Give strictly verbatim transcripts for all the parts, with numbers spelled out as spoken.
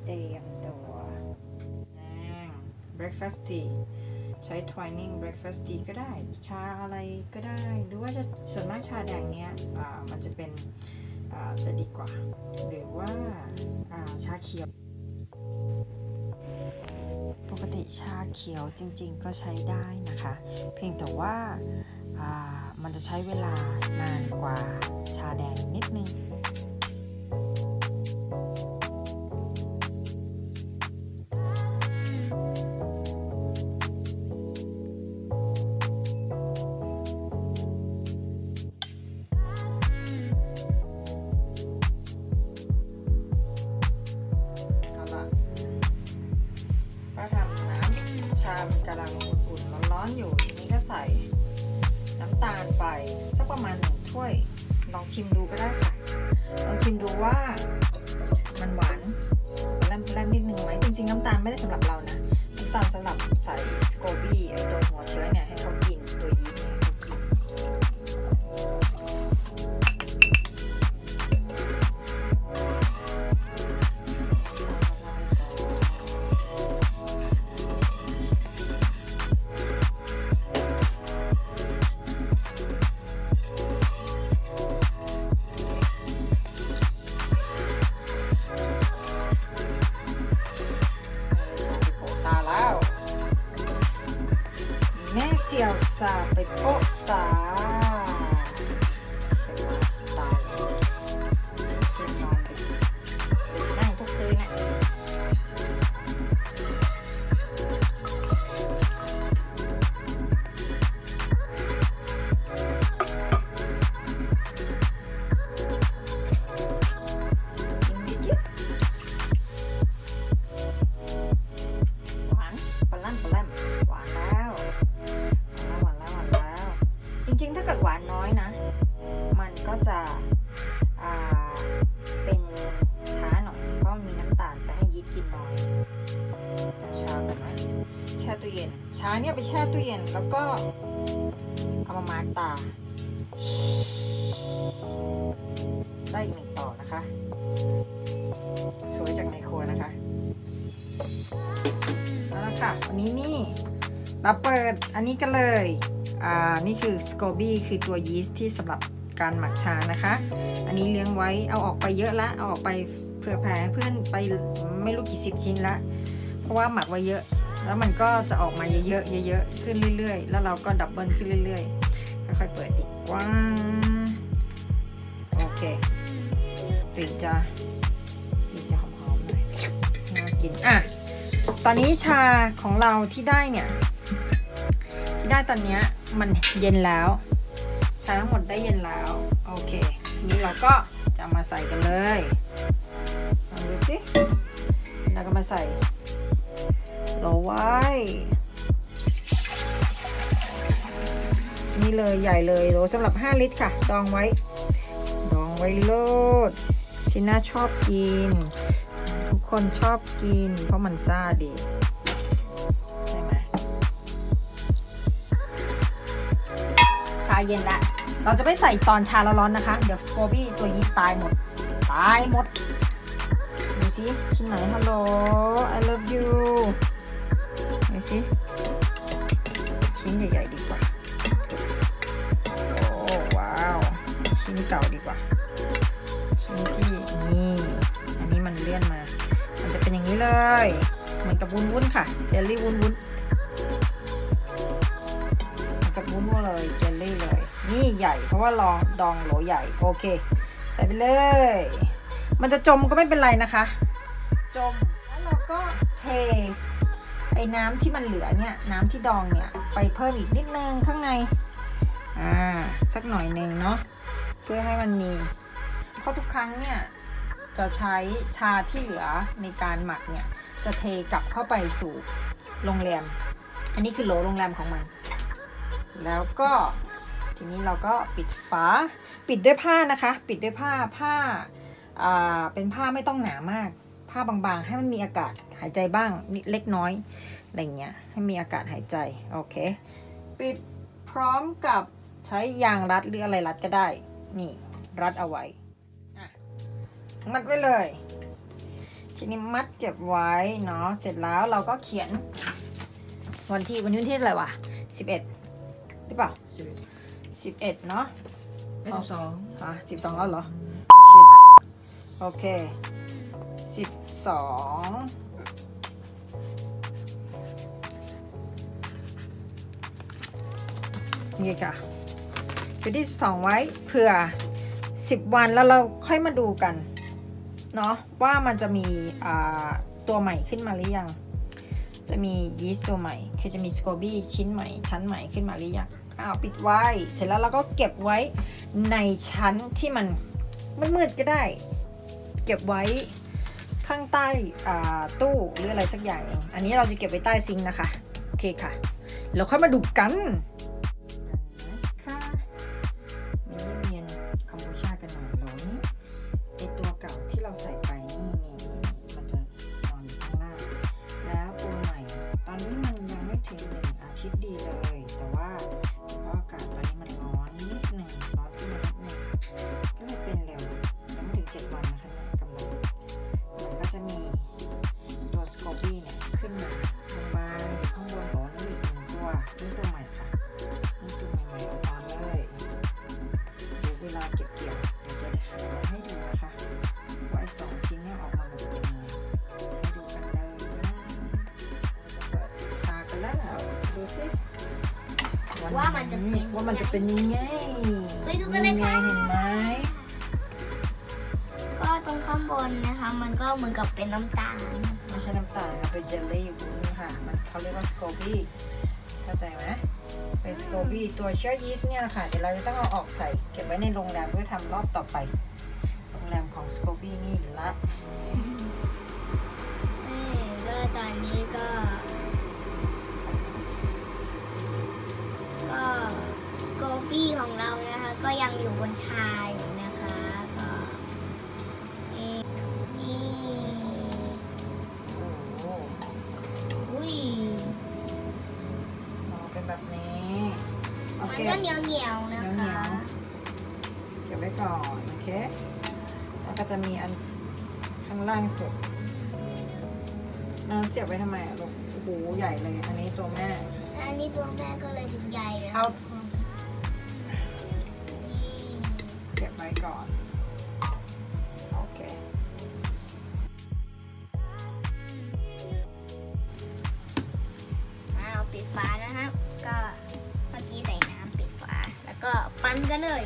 เตรียมตัว breakfast tea ใช้ Twinings breakfast tea ก็ได้ชาอะไรก็ได้หรือว่าจะส่วนมากชาแดงเนี้ยมันจะเป็นจะดีกว่าหรือว่าชาเขียวปกติชาเขียวจริงๆก็ใช้ได้นะคะเพียงแต่ว่ามันจะใช้เวลานานกว่าชาแดงนิดนึงมันกำลังอุ่นๆร้อนๆอยู่ทีนี้ก็ใส่น้ำตาลไปสักประมาณหนึ่งถ้วยลองชิมดูก็ได้ค่ะลองชิมดูว่ามันหวานแรมๆนิดนึงไหมจริงๆน้ำตาลไม่ได้สำหรับเรานะน้ำตาลสำหรับใส่สโคบี้ไอตัวหัวเชื้อเนี่ยให้เขากินตัวยีสต์เนี่ยเขากินแม่เสี่ยวซาไปโปะตาไปมาสไตล์เพื่อนนอนไปนั่งทุกคืนนะชิมดิจิ๊บหวานปลาล่ำปลาล่ำหวานแล้วจริงๆถ้าเกิดหวานน้อยนะมันก็จะเป็นช้าหน่อยเพราะมันมีน้ำตาลไปให้ยีสต์กินน้อยชาแบบนั้นแช่ตู้เย็นช้าเนี่ยไปแช่ตู้เย็นแล้วก็เอามามาร์กตาได้อีกหนึ่งต่อนะคะสวยจากในครัวนะคะแล้วล่ะค่ะวันนี้นี่เราเปิดอันนี้กันเลยอ่านี่คือสโคบี้คือตัวยีสต์ที่สำหรับการหมักชานะคะอันนี้เลี้ยงไว้เอาออกไปเยอะละเอาออกไปเผื่อแผ่เพื่อนไปไม่รู้กี่สิบชิ้นละเพราะว่าหมักไว้เยอะแล้วมันก็จะออกมาเยอะๆเยอะๆขึ้นเรื่อยๆแล้วเราก็ดับเบิลขึ้นเรื่อยๆค่อยๆเปิดอีกว้าวโอเคกลิ่นจะกลิ่นจะหอมๆหน่อยน่ากินอ่ะตอนนี้ชาของเราที่ได้เนี่ยที่ได้ตอนนี้มันเย็นแล้วชาทั้งหมดได้เย็นแล้วโอเคทีนี้เราก็จะมาใส่กันเลยลองดูสิแล้วก็มาใส่โหลไว้นี่เลยใหญ่เลยโหลสำหรับห้าลิตรค่ะดองไว้ดองไว้โลดชิน่าชอบกินทุกคนชอบกินเพราะมันซ่าดีใช่ไหมชาเย็นละเราจะไม่ใส่ตอนชาร้อนๆนะคะเดี๋ยวสโคบี้ตัวยีสต์ตายหมดตายหมดดูสิชิ้นไหนฮัลโหล I love you ดูสิชิ้นใหญ่ๆดีกว่าโอ้ว้าวชิ้นเก่าดีกว่าชิ้นที่นี่อันนี้มันเลื่อนมามันจะเป็นอย่างนี้เลยเหมือนกับวุ้นๆค่ะเจลลี่วุ้นๆเหมือนกับวุ้นๆเลยเจลลี่เลยนี่ใหญ่เพราะว่าลองดองโหลใหญ่โอเคใส่ไปเลยมันจะจมก็ไม่เป็นไรนะคะจมแล้วเราก็เทไอ้น้ำที่มันเหลือเนี่ยน้ำที่ดองเนี่ยไปเพิ่มอีกนิดนึงข้างในอ่าสักหน่อยนึงเนาะเพื่อให้มันมีเพราะทุกครั้งเนี่ยจะใช้ชาที่เหลือในการหมักเนี่ยจะเทกลับเข้าไปสู่โรงแรมอันนี้คือโหลโรงแรมของมันแล้วก็ทีนี้เราก็ปิดฝาปิดด้วยผ้านะคะปิดด้วยผ้าผ้าอ่าเป็นผ้าไม่ต้องหนามากผ้าบางๆให้มันมีอากาศหายใจบ้างนิดเล็กน้อยอะไรเงี้ยให้มีอากาศหายใจโอเคปิดพร้อมกับใช้ยางรัดหรืออะไรรัดก็ได้นี่รัดเอาไว้อ่ะมัดไว้เลยททีนี้มัดเก็บไว้เนาะเสร็จแล้วเราก็เขียนวันที่วันนี้วันที่อะไรวะสิบเอ็ดหรือเปล่าสิบเอ็ดเนาะไม่สิบสองอ่ะสิบสองแล้วเหรอ shit โอเคสิบสองนี่ค่ะคือที่สองไว้เผื่อสิบวันแล้วเราค่อยมาดูกันเนาะว่ามันจะมีตัวใหม่ขึ้นมาหรือยังจะมียีสต์ตัวใหม่คือจะมีสโคบี้ชิ้นใหม่ชั้นใหม่ขึ้นมาหรือยังอ้าวปิดไว้เสร็จแล้วเราก็เก็บไว้ในชั้นที่มันมืดๆก็ได้เก็บไว้ข้างใต้ตู้หรืออะไรสักอย่างอันนี้เราจะเก็บไว้ใต้ซิงค์นะคะโอเคค่ะเราค่อยมาดูกันว่ามันจะเป็นว่ามันจะเป็นยังไงไปดูกันเลยค่ะเห็นไหมก็ตรงข้างบนนะคะมันก็เหมือนกับเป็นน้ำตาลไม่ใช่น้ำตาลค่ะเป็นเจลลี่อยู่นี่ค่ะมันเขาเรียกว่าสโคบี้เข้าใจไหมเป็นสโคบี้ตัวเชื้อยีสต์เนี่ยนะคะเดี๋ยวเราจะต้องเอาออกใส่เก็บไว้ในโรงแรมเพื่อทำรอบต่อไปโรงแรมของสโคบี้นี่ละก็ตอนนี้ก็ก็สโคบี้ของเรานะคะก็ยังอยู่บนชายอยู่นะคะก็นี่นี่อุ้ยเป็นแบบนี้มันก็เหนียวเหนียวนะคะเก็บไว้ก่อนโอเคแล้วก็จะมีอันข้างล่างสุดเราเสียบไว้ทำไมอ่ะลูกโอ้โหใหญ่เลยอันนี้ตัวแม่อันนี้ตัวแม่ก็เลยถึงใหญ่เลยเอาเก็บไว้ก่อนโอเคเอาปิดฝานะครับก็เมื่อกี้ใส่น้ำปิดฝาแล้วก็ปั้นกันเลย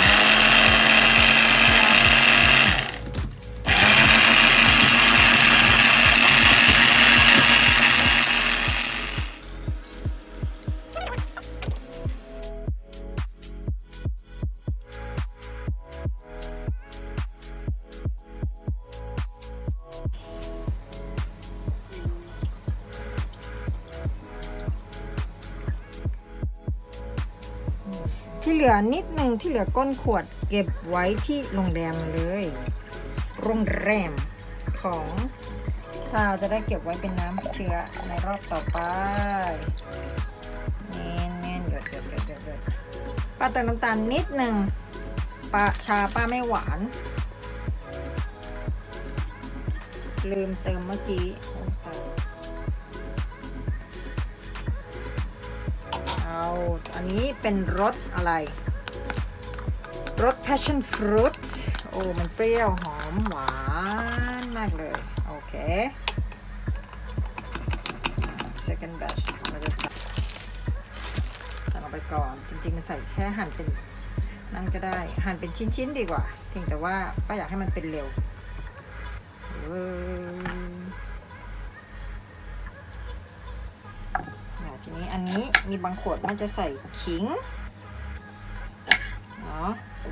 ที่เหลือนิดหนึ่งที่เหลือก้นขวดเก็บไว้ที่โรงแรมเลยโรงแรมของชาจะได้เก็บไว้เป็นน้ำเชื้อในรอบต่อไปเน้นๆหยดหยดหยดหยดหยดป้าเติมน้ำตาลนิดหนึ่งป้าชาป้าไม่หวานลืมเติมเมื่อกี้เอาอันนี้เป็นรสอะไรรส passion fruit โอ้มันเปรี้ยวหอมหวานมากเลยโอเค second batch เราจะใส่ใส่ลงไปก่อนจริงๆมันใส่แค่หั่นเป็นนั่นก็ได้หั่นเป็นชิ้นๆดีกว่าเพียงแต่ว่าป้าอยากให้มันเป็นเร็วทีนี้อันนี้มีบางขวดมันจะใส่ขิงเนาะ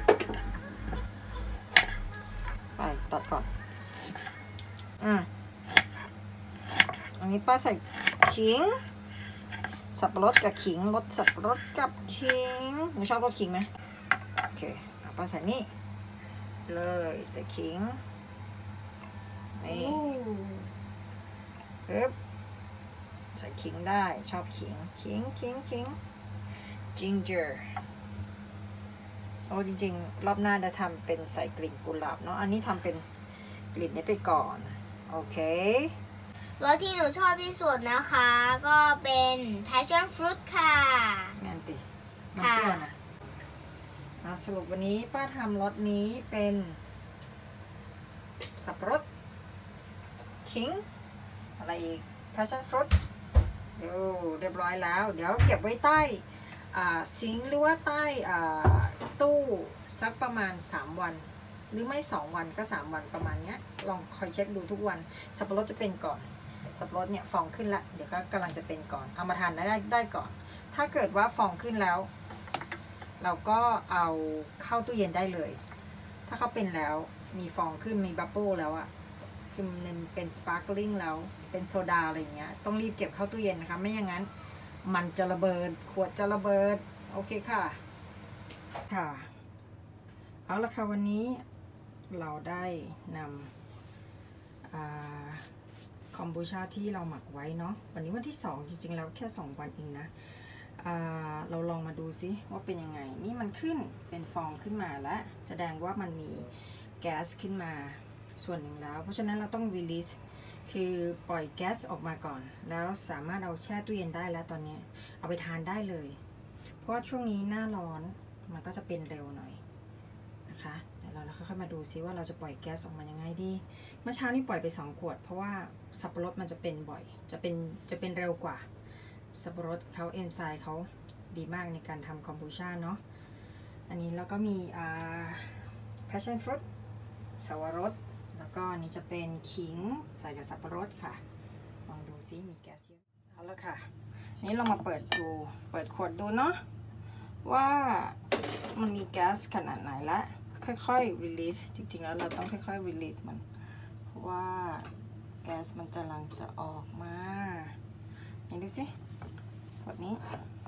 ไปตัดก่อนอ่ะอันนี้ป้าใส่ขิงสับปะรดกับขิงรสสับปะรดกับขิงหนูชอบรสขิงไหมโอเคป้าใส่นี่เลยใส่ขิงนี่ปึ๊บใส่ขิงได้ชอบขิงขิงขิงขิง ginger โอ้จริงๆรอบหน้าจะทำเป็นใส่กลิ่นกุหลาบเนาะอันนี้ทำเป็นกลิ่นนี้ไปก่อนโโอเครสที่หนูชอบที่สุดนะคะ ก็เป็น passion fruit ค่ะแมนติมันเปรี้ยวนะเอาสรุปวันนี้ป้าทำรสนี้เป็นสับปะรดขิงอะไรอีก passion fruit เดี๋ยวเรียบร้อยแล้ว เดี๋ยวเก็บไว้ใต้ซิงค์หรือว่าใต้ตู้สักประมาณสามวันหรือไม่สองวันก็สามวันประมาณเนี้ยลองคอยเช็คดูทุกวันสับปะรดจะเป็นก่อนสับปะรดเนี่ยฟองขึ้นละเดี๋ยวก็กำลังจะเป็นก่อนเอามาทานได้ได้ก่อนถ้าเกิดว่าฟองขึ้นแล้วเราก็เอาเข้าตู้เย็นได้เลยถ้าเขาเป็นแล้วมีฟองขึ้นมีบับเบิ้ลแล้วอะคือมันเป็นสปาร์คลิ่งแล้วเป็นโซดาอะไรอย่างเงี้ยต้องรีบเก็บเข้าตู้เย็นนะคะไม่อย่างนั้นมันจะระเบิดขวดจะระเบิดโอเคค่ะค่ะเอาละค่ะวันนี้เราได้นำคอมบูชาที่เราหมักไว้เนาะวันนี้วันที่สองจริงๆแล้วแค่สองวันเองนะเราลองมาดูซิว่าเป็นยังไงนี่มันขึ้นเป็นฟองขึ้นมาแล้วแสดงว่ามันมีแก๊สขึ้นมาส่วนหนึ่งแล้วเพราะฉะนั้นเราต้อง release คือปล่อยแก๊สออกมาก่อนแล้วสามารถเอาแช่ตู้เย็นได้แล้วตอนนี้เอาไปทานได้เลยเพราะว่าช่วงนี้หน้าร้อนมันก็จะเป็นเร็วหน่อยนะคะเดี๋ยวเราค่อยๆมาดูซิว่าเราจะปล่อยแก๊สออกมายังไงดีเมื่อเช้านี้ปล่อยไปสองขวดเพราะว่าสับปะรดมันจะเป็นบ่อยจะเป็นจะเป็นเร็วกว่าสับปะรดเขาเอนไซม์เขาดีมากในการทำคอมบูชาเนาะอันนี้แล้วก็มีอ่า passion fruit สวรสแล้วก็นี่จะเป็นขิงใส่กับสับปะรดค่ะลองดูซิมีแก๊สเยอะเอาละค่ะนี้เรามาเปิดดูเปิดขวดดูเนาะว่ามันมีแก๊สขนาดไหนละค่อยๆ release จริงๆแล้วเราต้องค่อยๆ release มันเพราะว่าแก๊สมันจะกำลังจะออกมาเห็นดูสิขวดนี้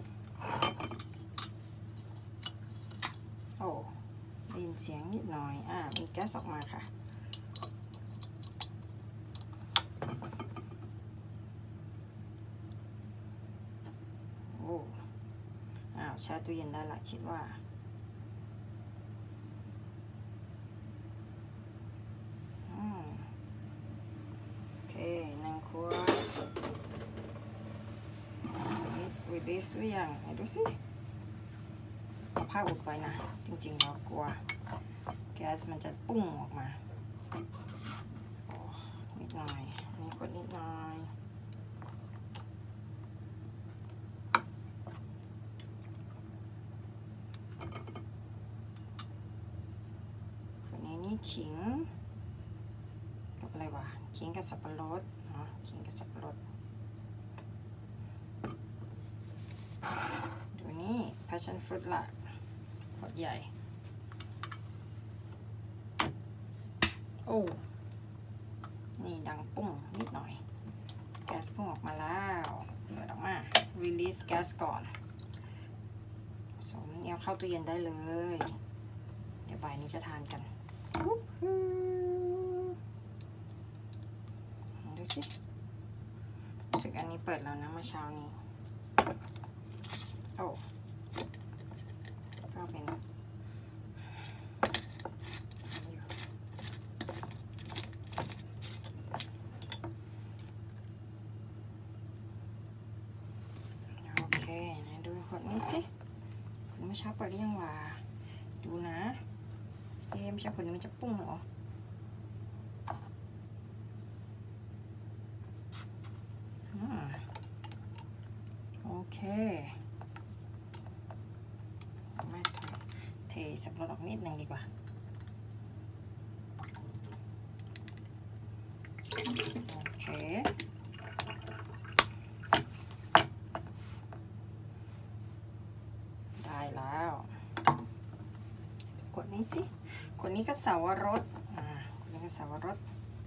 โอ้ได้ยินเสียงนิดหน่อยอ่ามีแก๊สออกมาค่ะโอ้อ้าวแช่ตู้เย็นได้ละคิดว่าโอเคหนึ่งขวดรีลิสหรือยังไหนดูสิเอาผ้าอุดไว้นะจริงๆเรากลัวแก๊สมันจะปุ้งออกมาโอ้นิดหน่อยนี่กดนิดหน่อยคนนี้นี่ขิงกับอะไรวะขิงกับสับปะรดเนาะขิงกับสับปะรดดูนี่ passion fruit ละขวดใหญ่โอ้นี่ดังปุ้งนิดหน่อยแก๊สพุ่งออกมาแล้วเปิดออกมา release แก๊สก่อนสมนี้เอาเข้าตู้เย็นได้เลยเดี๋ยวบ่ายนี้จะทานกันดูสิรู้สึกอันนี้เปิดแล้วนะเมื่อเช้านี้โอ้ก็เป็นโอเคไหนดูขวดนี้สิขวดเมื่อเช้าเปิดหรือยังวะดูนะเอ๊ะไม่ใช่ขวดนี้มันจะปุ้งเหรอโอเคมาเทสับปะรดออกนิดนึงดีกว่าโอเคได้แล้วขวดนี้สิขวดนี้ก็สาวรสอ่าขวดนี้ก็สาวรส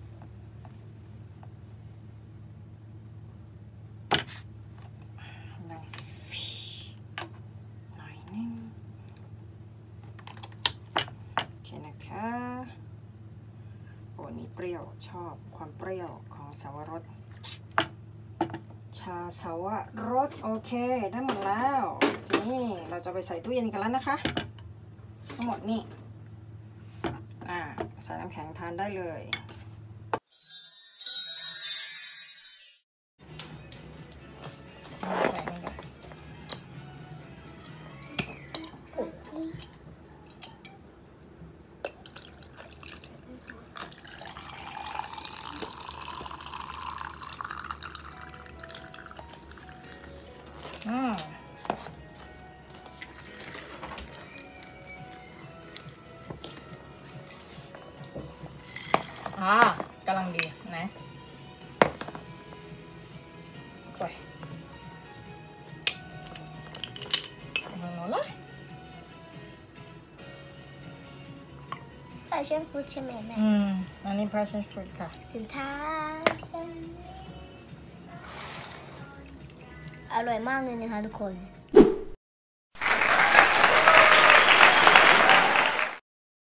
เปรี้ยวชอบความเปรี้ยวของสาวรสชาสาวรสโอเคได้หมดแล้วทีนี้เราจะไปใส่ตู้เย็นกันแล้วนะคะทั้งหมดนี่อ่าใส่น้ำแข็งทานได้เลยกำลังดีนะไปทางโน้นเลยแต่เช่นฟูดใช่ไหมแม่อืมอันนี้ passion fruit ค่ะสินค้าอร่อยมากเลยนะคะทุกคน